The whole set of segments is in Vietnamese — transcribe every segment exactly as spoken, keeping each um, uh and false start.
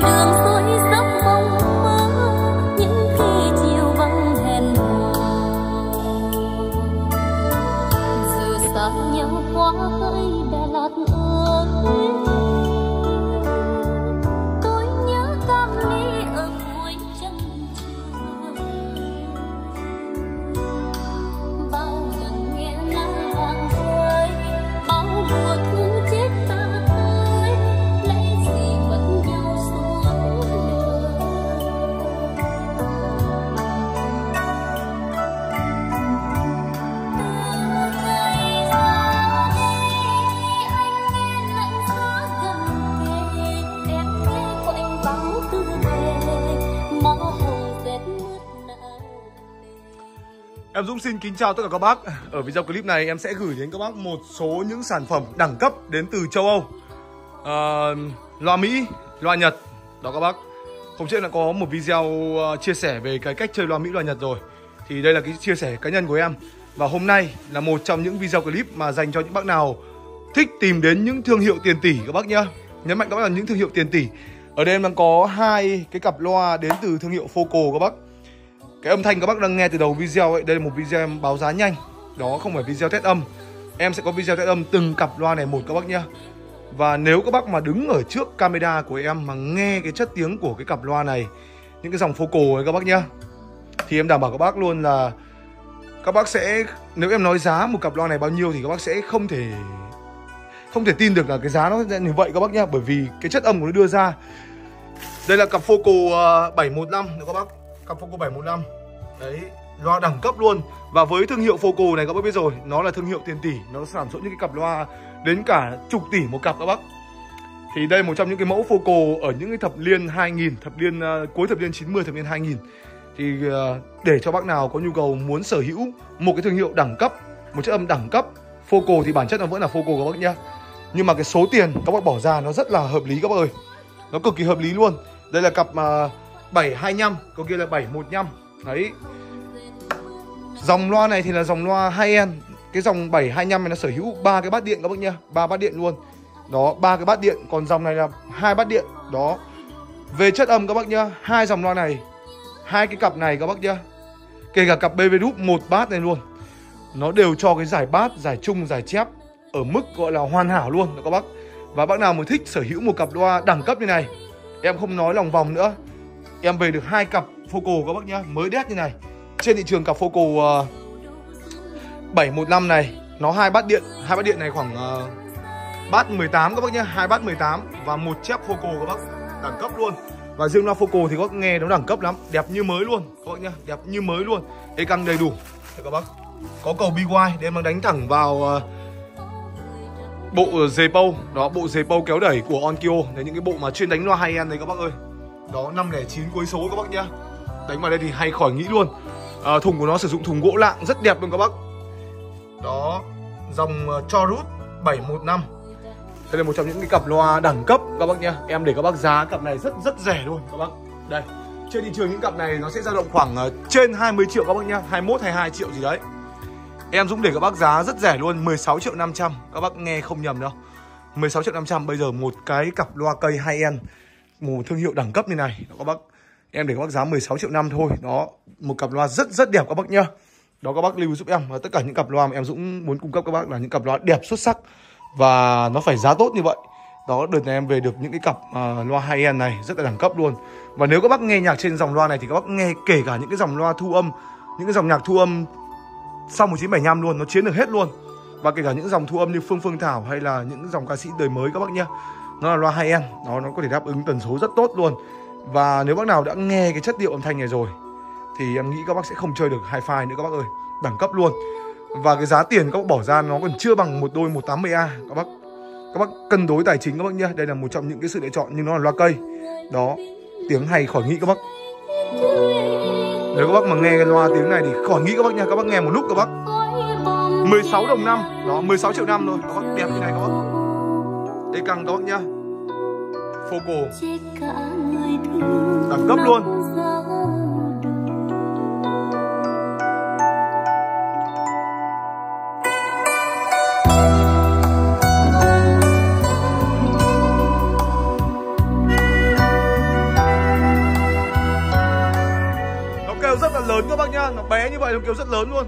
đường xuôi dốc mong mơ những khi chiều vắng hẹn hò. Giờ xa nhau quá hỡi Đà Lạt ơi, tôi nhớ cam ly ở cuối chân trời. Bao lần nghe nắng vàng rơi, bao mùa thu chết ta tới, lấy gì vẫn nhau suốt đời. Từ ngày ra đi, anh nghe lạnh giá gần kề, em nghe quạnh vắng tư lệ, má hồng rét mướt não nề. Em Dũng xin kính chào tất cả các bác. Ở video clip này em sẽ gửi đến các bác một số những sản phẩm đẳng cấp đến từ châu Âu, à, loa Mỹ, loa Nhật. Đó các bác. Hôm trước là có một video chia sẻ về cái cách chơi loa Mỹ, loa Nhật rồi. Thì đây là cái chia sẻ cá nhân của em. Và hôm nay là một trong những video clip mà dành cho những bác nào thích tìm đến những thương hiệu tiền tỷ các bác nhá. Nhấn mạnh các bác là những thương hiệu tiền tỷ. Ở đây em đang có hai cái cặp loa đến từ thương hiệu Focal các bác. Cái âm thanh các bác đang nghe từ đầu video ấy, đây là một video em báo giá nhanh. Đó không phải video test âm. Em sẽ có video test âm từng cặp loa này một các bác nhá. Và nếu các bác mà đứng ở trước camera của em mà nghe cái chất tiếng của cái cặp loa này, những cái dòng Focal ấy các bác nhá, thì em đảm bảo các bác luôn là các bác sẽ, nếu em nói giá một cặp loa này bao nhiêu thì các bác sẽ không thể Không thể tin được là cái giá nó như vậy các bác nhá. Bởi vì cái chất âm của nó đưa ra. Đây là cặp Focal bảy một năm được các bác. Cặp Focal bảy một năm. Đấy, loa đẳng cấp luôn. Và với thương hiệu Focal này các bác biết rồi, nó là thương hiệu tiền tỷ. Nó sản xuất những cái cặp loa đến cả chục tỷ một cặp các bác. Thì đây một trong những cái mẫu Focal ở những cái thập niên hai nghìn, thập niên uh, cuối thập niên chín mươi, thập niên hai nghìn. Thì uh, để cho bác nào có nhu cầu muốn sở hữu một cái thương hiệu đẳng cấp, một chất âm đẳng cấp, Focal thì bản chất nó vẫn là Focal các bác nhá. Nhưng mà cái số tiền các bác bỏ ra nó rất là hợp lý các bác ơi. Nó cực kỳ hợp lý luôn. Đây là cặp uh, bảy hai lăm, còn kia là bảy một lăm. Đấy. Dòng loa này thì là dòng loa high-end. Cái dòng bảy hai lăm này nó sở hữu ba cái bát điện các bác nhá, ba bát điện luôn. Đó, ba cái bát điện, còn dòng này là hai bát điện. Đó. Về chất âm các bác nhá, hai dòng loa này, hai cái cặp này các bác nhá, kể cả cặp bê vê Group một bát này luôn, nó đều cho cái giải bass, giải trung, giải chép ở mức gọi là hoàn hảo luôn các bác. Và bác nào mà thích sở hữu một cặp loa đẳng cấp như này, em không nói lòng vòng nữa, em về được hai cặp Focal các bác nhá, mới đét như này. Trên thị trường cặp Focal uh, bảy một lăm này, nó hai bát điện, hai bát điện này khoảng uh, bát mười tám các bác nhá, hai bát mười tám và một chép Focal các bác, đẳng cấp luôn. Và riêng loa Focal thì các bác nghe nó đẳng cấp lắm, đẹp như mới luôn các bác nhá, đẹp như mới luôn. Ê căng đầy đủ các bác. Có cầu bê i để em đang đánh thẳng vào uh, bộ dề pâu, đó, bộ dề pâu kéo đẩy của Onkyo. Đấy, những cái bộ mà chuyên đánh loa high-end đấy các bác ơi. Đó, năm không chín cuối số các bác nhá. Đánh vào đây thì hay khỏi nghĩ luôn. À, thùng của nó sử dụng thùng gỗ lạng rất đẹp luôn các bác. Đó, dòng uh, Chorus bảy một năm. Đây là một trong những cái cặp loa đẳng cấp các bác nhá. Em để các bác giá cặp này rất rất rẻ luôn các bác. Đây, trên thị trường những cặp này nó sẽ dao động khoảng uh, trên hai mươi triệu các bác nhá, hai mươi mốt, hai mươi hai triệu gì đấy. Em Dũng để các bác giá rất rẻ luôn, mười sáu triệu năm trăm. Các bác nghe không nhầm đâu, mười sáu triệu năm trăm. Bây giờ một cái cặp loa cây high-end, một thương hiệu đẳng cấp như này đó, các bác, em để các bác giá mười sáu triệu năm thôi. Đó, một cặp loa rất rất đẹp các bác nhá. Đó, các bác lưu giúp em. Và tất cả những cặp loa mà em Dũng muốn cung cấp các bác là những cặp loa đẹp xuất sắc, và nó phải giá tốt như vậy. Đó, đợt này em về được những cái cặp uh, loa high-end này rất là đẳng cấp luôn. Và nếu các bác nghe nhạc trên dòng loa này thì các bác nghe kể cả những cái dòng loa thu âm, những cái dòng nhạc thu âm sau một chín bảy lăm luôn, nó chiến được hết luôn. Và kể cả những dòng thu âm như Phương Phương Thảo hay là những dòng ca sĩ đời mới các bác nhá, nó là loa high-end, nó nó có thể đáp ứng tần số rất tốt luôn. Và nếu bác nào đã nghe cái chất liệu âm thanh này rồi thì em nghĩ các bác sẽ không chơi được hi-fi nữa các bác ơi, đẳng cấp luôn. Và cái giá tiền các bác bỏ ra nó còn chưa bằng một đôi một tám mươi A các bác. Các bác cân đối tài chính các bác nhá. Đây là một trong những cái sự lựa chọn, nhưng nó là loa cây. Đó, tiếng hay khỏi nghĩ các bác. Nếu các bác mà nghe cái loa tiếng này thì khỏi nghĩ các bác nha. Các bác nghe một lúc các bác. Mười sáu đồng năm. Đó, mười sáu triệu năm thôi. Các bác đẹp như này các bác. Đây căng các bác nhá. Focal đẳng cấp luôn. nhá. Nó bé như vậy nó kêu rất lớn luôn.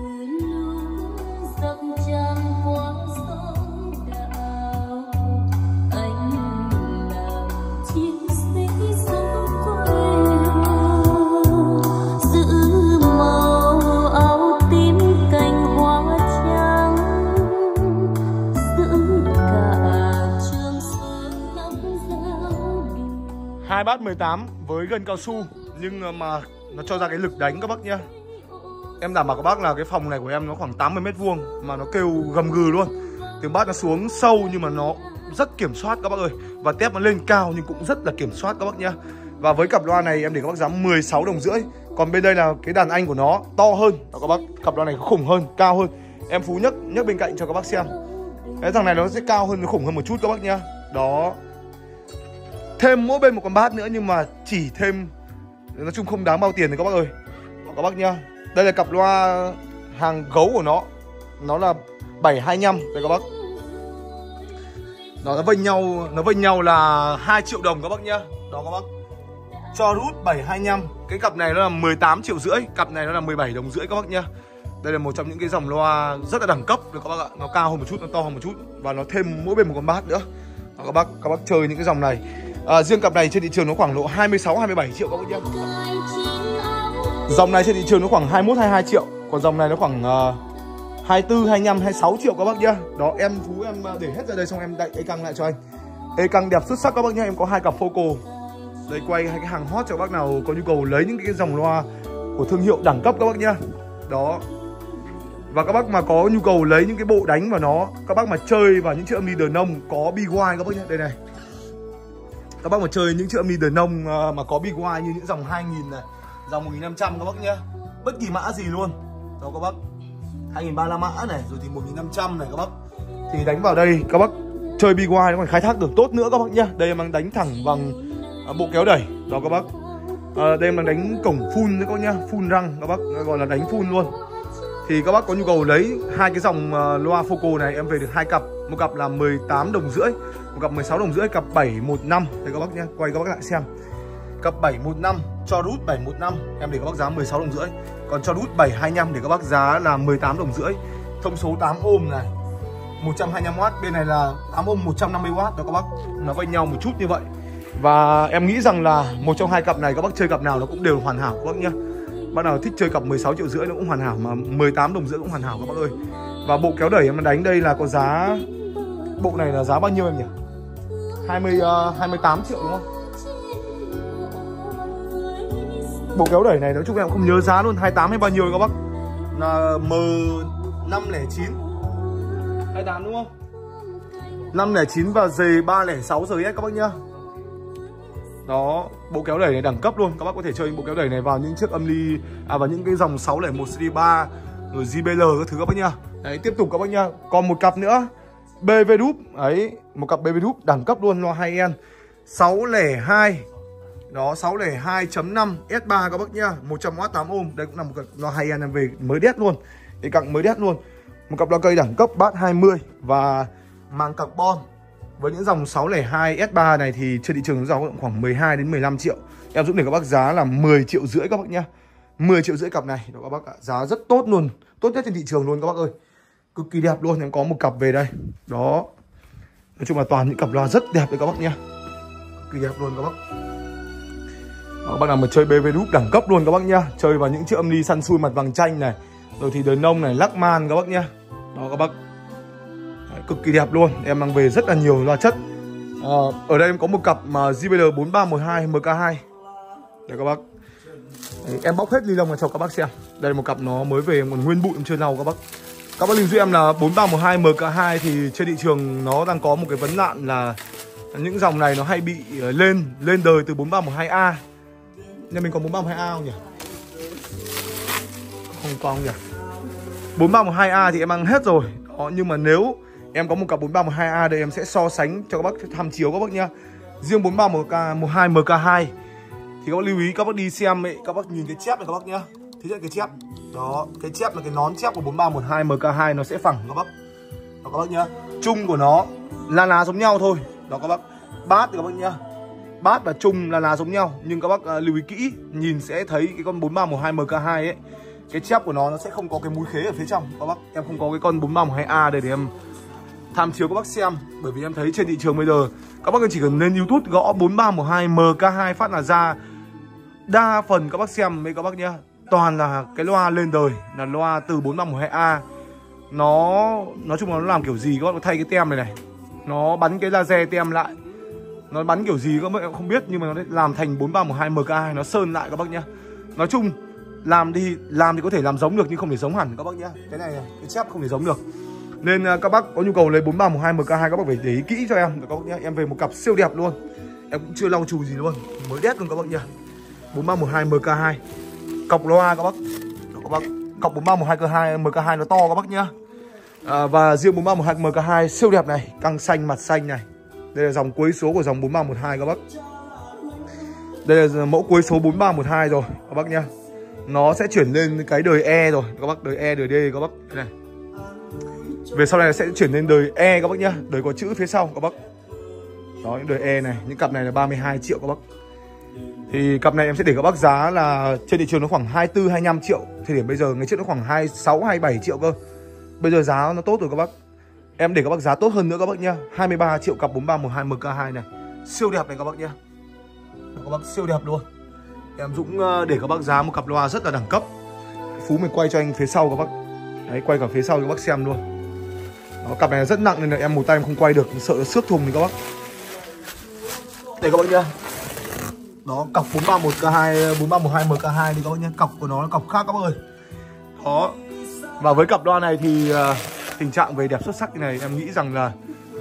Hai bát mười tám với gân cao su nhưng mà nó cho ra cái lực đánh các bác nhá. Em đảm bảo các bác là cái phòng này của em nó khoảng tám mươi mét vuông mà nó kêu gầm gừ luôn. Tiếng bát nó xuống sâu nhưng mà nó rất kiểm soát các bác ơi. Và tép nó lên cao nhưng cũng rất là kiểm soát các bác nhá. Và với cặp loa này em để các bác giá mười sáu đồng rưỡi. Còn bên đây là cái đàn anh của nó to hơn. Đó các bác, cặp loa này khủng hơn, cao hơn. Em Phú nhấc nhấc bên cạnh cho các bác xem. Cái thằng này nó sẽ cao hơn, nó khủng hơn một chút các bác nhá. Đó. Thêm mỗi bên một con bát nữa nhưng mà chỉ thêm, nói chung không đáng bao tiền rồi các bác ơi. Đó, các bác nhá. Đây là cặp loa hàng gấu của nó. Nó là bảy hai nhăm đây các bác. Đó, nó vênh nhau, nó vênh nhau là hai triệu đồng các bác nhá. Đó các bác. Cho rút bảy hai nhăm. Cái cặp này nó là mười tám triệu rưỡi, cặp này nó là mười bảy đồng rưỡi các bác nhá. Đây là một trong những cái dòng loa rất là đẳng cấp được các bác ạ. Nó cao hơn một chút, nó to hơn một chút và nó thêm mỗi bên một con bát nữa. Đó, các bác, các bác chơi những cái dòng này. À, riêng cặp này trên thị trường nó khoảng độ hai mươi sáu hai mươi bảy triệu các bác nhá. Dòng này trên thị trường nó khoảng hai mươi mốt hai mươi hai triệu, còn dòng này nó khoảng uh, hai mươi tư hai mươi lăm hai mươi sáu triệu các bác nhá. Đó, em Phú em để hết ra đây xong em đậy e căng lại cho anh. E căng đẹp xuất sắc các bác nhá. Em có hai cặp Focal. Đây quay hai cái hàng hot cho các bác nào có nhu cầu lấy những cái dòng loa của thương hiệu đẳng cấp các bác nhá. Đó. Và các bác mà có nhu cầu lấy những cái bộ đánh vào nó, các bác mà chơi vào những chiếc âm ly đờn nông có big wide các bác nhá. Đây này. Các bác mà chơi những chiếc âm ly đờn nông mà có big wide như những dòng hai nghìn này, dòng một nghìn năm trăm các bác nhá. Bất kỳ mã gì luôn. Đó các bác. hai nghìn ba mươi lăm mã này, rồi thì một nghìn năm trăm này các bác. Thì đánh vào đây các bác chơi big wide nó còn khai thác được tốt nữa các bác nhá. Đây em đang đánh thẳng bằng bộ kéo đẩy. Đó các bác. À, đây em đang đánh cổng full nữa các bác nhá, full răng các bác, gọi là đánh full luôn. Thì các bác có nhu cầu lấy hai cái dòng uh, loa Focal này em về được hai cặp. Một cặp là mười tám đồng rưỡi, một cặp mười sáu đồng rưỡi, cặp bảy một năm. Đây các bác nhé, quay các bác lại xem. Cặp bảy một năm cho rút bảy một năm em để các bác giá mười sáu đồng rưỡi. Còn cho rút bảy hai nhăm để các bác giá là mười tám đồng rưỡi. Thông số tám ôm này, một trăm hai mươi lăm oát, bên này là tám ôm một trăm năm mươi oát đó các bác. Nó với nhau một chút như vậy. Và em nghĩ rằng là một trong hai cặp này các bác chơi cặp nào nó cũng đều hoàn hảo các bác nhé. Bác nào thích chơi cặp mười sáu triệu rưỡi nó cũng hoàn hảo, mà mười tám đồng rưỡi cũng hoàn hảo các bác ơi. Và bộ kéo đẩy em đánh đây là có giá, bộ này là giá bao nhiêu em nhỉ? hai mươi, uh, hai mươi tám triệu đúng không? Bộ kéo đẩy này nói chung em không nhớ giá luôn, hai mươi tám hay bao nhiêu các bác? Là M năm không chín hai mươi tám đúng không? năm không chín và G ba không sáu R S các bác nhá. Đó, bộ kéo đẩy này đẳng cấp luôn. Các bác có thể chơi bộ kéo đẩy này vào những chiếc âm ly, à vào những cái dòng sáu không một series ba rồi J B L các thứ các bác nhá. Đấy, tiếp tục các bác nhá. Còn một cặp nữa, B V Loop. Đấy, một cặp B V Loop đẳng cấp luôn, loa hai en sáu không hai. Đó, sáu không hai chấm năm S ba các bác nhá, một trăm oát tám ôm. Đây cũng là một cặp loa hai en em về mới đét luôn. Cái cặp mới đét luôn. Một cặp loa cây đẳng cấp bass hai mươi và màng carbon. Với những dòng sáu không hai S ba này thì trên thị trường nó dòng khoảng mười hai đến mười lăm triệu. Em Dũng để các bác giá là mười triệu rưỡi các bác nhá. mười triệu rưỡi cặp này. Đó các bác ạ. Giá rất tốt luôn. Tốt nhất trên thị trường luôn các bác ơi. Cực kỳ đẹp luôn. Em có một cặp về đây. Đó. Nói chung là toàn những cặp loa rất đẹp đấy các bác nhá. Cực kỳ đẹp luôn các bác. Đó, các bác nào mà chơi B V Loop đẳng cấp luôn các bác nhá. Chơi vào những chiếc âm ly săn xui mặt vàng chanh này. Rồi thì đời nông này, lắc man các bác nhá. Đó các bác. Cực kỳ đẹp luôn, em mang về rất là nhiều loa chất. à, Ở đây em có một cặp mà J B L bốn ba một hai M K hai. Đây các bác. Đấy, em bóc hết ly lông ra cho các bác xem. Đây là một cặp nó mới về còn nguyên bụi chưa lau các bác. Các bác lưu giúp em là bốn ba một hai M K hai thì trên thị trường nó đang có một cái vấn nạn là những dòng này nó hay bị lên lên đời từ bốn ba một hai A. Nhà mình có bốn ba một hai A không nhỉ? Không có không nhỉ? bốn ba một hai A thì em mang hết rồi. Đó, nhưng mà nếu em có một cặp bốn ba một hai A đây em sẽ so sánh cho các bác tham chiếu các bác nhá. Riêng bốn ba một hai M K hai thì các bác lưu ý, các bác đi xem ấy, các bác nhìn cái chép này các bác nhá. Thứ nhất cái chép. Đó, cái chép là cái nón chép của bốn ba một hai M K hai nó sẽ phẳng các bác. Đó các bác nhá. Chung của nó là lá giống nhau thôi. Đó các bác. Bát thì các bác nhá. Bát và chung là lá giống nhau, nhưng các bác uh, lưu ý kỹ, nhìn sẽ thấy cái con bốn ba một hai M K hai ấy cái chép của nó nó sẽ không có cái múi khế ở phía trong các bác. Em không có cái con bốn ba một hai A đây để em tham chiếu các bác xem, bởi vì em thấy trên thị trường bây giờ các bác chỉ cần lên YouTube gõ bốn ba một hai M K hai phát là ra. Đa phần các bác xem mấy các bác nhá, toàn là cái loa lên đời là loa từ bốn ba một hai A. Nó nói chung là nó làm kiểu gì các bác, nó thay cái tem này này, nó bắn cái laser tem lại, nó bắn kiểu gì các bác em không biết, nhưng mà nó làm thành bốn ba một hai M K hai, nó sơn lại các bác nhá. Nói chung làm thì làm thì có thể làm giống được nhưng không thể giống hẳn các bác nhá. Cái này cái chép không thể giống được. Nên các bác có nhu cầu lấy bốn ba một hai M K hai các bác phải để ý kỹ cho em các bác nhá. Em về một cặp siêu đẹp luôn. Em cũng chưa lau chùi gì luôn, mới đét luôn các bác nhá. bốn ba một hai M K hai. Cọc loa các bác. Đó, các bác. Cọc bốn ba một hai M K hai nó to các bác nhá. À, và riêng bốn ba một hai M K hai siêu đẹp này, căng xanh mặt xanh này. Đây là dòng cuối số của dòng bốn ba một hai các bác. Đây là mẫu cuối số bốn ba một hai rồi các bác nhá. Nó sẽ chuyển lên cái đời E rồi các bác, đời E, đời D các bác. Đây này. Về sau này sẽ chuyển lên đời E các bác nhá, đời có chữ phía sau các bác. Đó, những đời E này, những cặp này là ba mươi hai triệu các bác. Thì cặp này em sẽ để các bác giá là trên thị trường nó khoảng hai mươi tư, hai mươi lăm triệu. Thời điểm bây giờ ngày trước nó khoảng hai mươi sáu, hai mươi bảy triệu cơ. Bây giờ giá nó tốt rồi các bác. Em để các bác giá tốt hơn nữa các bác nhá. hai mươi ba triệu cặp bốn ba một hai M K hai này. Siêu đẹp này các bác nhá. Các bác siêu đẹp luôn. Em Dũng để các bác giá một cặp loa rất là đẳng cấp. Phú mình quay cho anh phía sau các bác. Đấy, quay cả phía sau cho các bác xem luôn. Đó, cặp này rất nặng nên là em một tay em không quay được, sợ nó xước thùng thì các bác. Đây các bác nhá. Đó, cọc bốn ba một K hai, bốn ba một hai M K hai thì các bác nhá. Cọc của nó là cọc khác các bác ơi. Đó. Và với cặp loa này thì uh, tình trạng về đẹp xuất sắc như này em nghĩ rằng là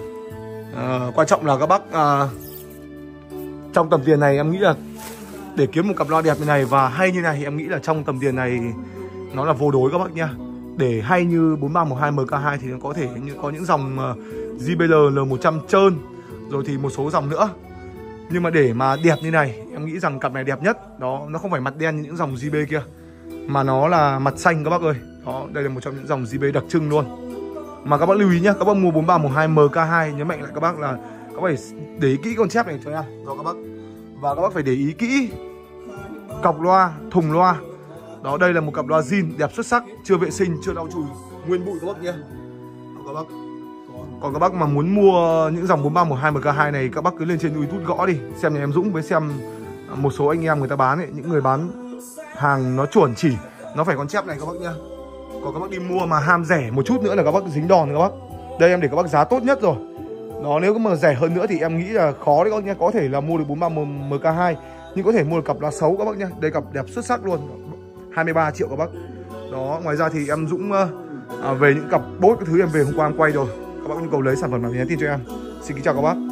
uh, quan trọng là các bác uh, trong tầm tiền này em nghĩ là để kiếm một cặp loa đẹp như này và hay như này, em nghĩ là trong tầm tiền này nó là vô đối các bác nhá. Để hay như bốn ba một hai M K hai thì nó có thể như có những dòng uh, J B L L một trăm trơn, rồi thì một số dòng nữa. Nhưng mà để mà đẹp như này em nghĩ rằng cặp này đẹp nhất. Đó, nó không phải mặt đen như những dòng J B kia, mà nó là mặt xanh các bác ơi. Đó, đây là một trong những dòng J B đặc trưng luôn. Mà các bác lưu ý nhá, các bác mua bốn ba một hai M K hai nhớ mạnh lại các bác là các bác phải để ý kỹ con chép này cho em. Đó các bác. Và các bác phải để ý kỹ cọc loa, thùng loa. Đó, đây là một cặp loa zin đẹp xuất sắc, chưa vệ sinh, chưa lau chùi, nguyên bụi các bác nhé. Đó, các bác. Còn các bác mà muốn mua những dòng bốn ba một hai M K hai này, các bác cứ lên trên YouTube gõ đi, xem nhà em Dũng với xem một số anh em người ta bán ấy, những người bán hàng nó chuẩn chỉ, nó phải con chép này các bác nhá. Còn các bác đi mua mà ham rẻ một chút nữa là các bác dính đòn các bác. Đây em để các bác giá tốt nhất rồi. Đó, nếu mà rẻ hơn nữa thì em nghĩ là khó đấy các bác nhá. Có thể là mua được bốn ba một M K hai nhưng có thể mua được cặp loa xấu các bác nhá. Đây cặp đẹp xuất sắc luôn, hai mươi ba triệu các bác. Đó, ngoài ra thì em Dũng à, về những cặp bốt cái thứ em về hôm qua em quay rồi. Các bác có nhu cầu lấy sản phẩm nào thì nhắn tin cho em. Xin kính chào các bác.